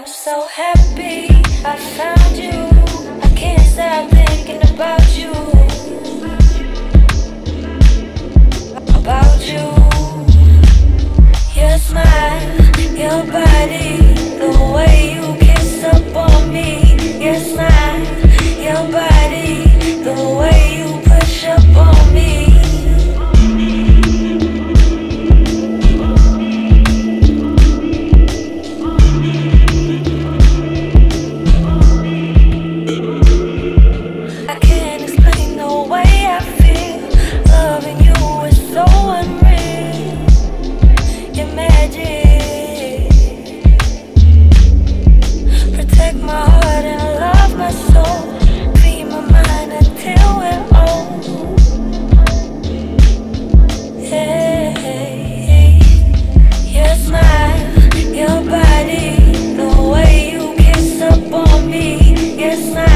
I'm so happy I found you. I can't stop thinking about you. About you. Your smile, your body, the way you kiss up on me. Your smile, your body, the way you push up on me. I can't explain the way I feel. Loving you is so unreal. Your magic. Protect my heart and love my soul. Feed my mind until we're old. Hey, your smile, your body, the way you kiss up on me. Your smile.